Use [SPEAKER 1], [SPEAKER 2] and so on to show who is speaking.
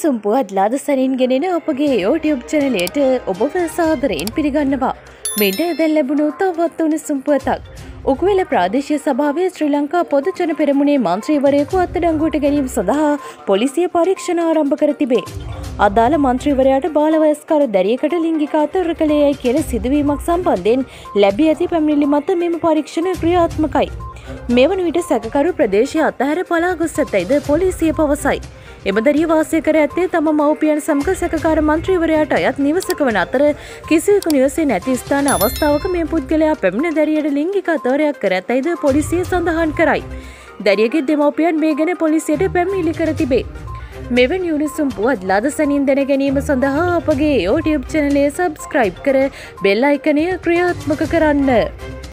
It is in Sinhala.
[SPEAKER 1] උණුසුම් පුවත් ලාද සැනින් ගෙනෙන අපගේ YouTube චැනලයට ඔබව සාදරයෙන් පිළිගන්නවා. මෙන්න දැන් ලැබුණු තවත් උණුසුම් පුවතක්. උකුවෙල ප්‍රාදේශීය සභාවේ ශ්‍රී ලංකා පොදු ජන පෙරමුණේ මන්ත්‍රීවරයෙකු අත්අඩංගුවට ගැනීම සඳහා පොලිසිය පරීක්ෂණ ආරම්භ කර තිබේ. අදාළ මන්ත්‍රීවරයාට බාලවයස්කර දැරියකට ලිංගික අතවර කළේයයි කියලා සිදුවීමක් සම්බන්ධයෙන් ලැබී ඇති පැමිණිලි මත මෙම පරීක්ෂණ ක්‍රියාත්මකයි. මෙවන විට සැකකරු ප්‍රදේශය අතහැර පලා ගොස් ඇතැයිද පොලිසිය පවසයි. එම දැරිය වාසය කර ඇත්තේ තම මව්පියන් සමග සැකකාර මන්ත්‍රීවරයාට අයත් නිවසක වන අතර කිසිවෙකු නිවසේ නැති ස්ථාන අවස්ථාවක මේ පුද්ගලයා පැමිණ දැරියට ලිංගික අතවරයක් කර ඇතැයිද පොලිසිය සඳහන් කරයි. දැරියගේ දෙමව්පියන් මේ ගැන පොලිසියට පැමිණිලි කර තිබේ. මෙවැනි උණුසුම් පුවත් ලාද සැනින් දැන ගැනීම සඳහා අපගේ YouTube චැනලය සබ්ස්ක්‍රයිබ් කර බෙල් අයිකනය ක්‍රියාත්මක කරන්න.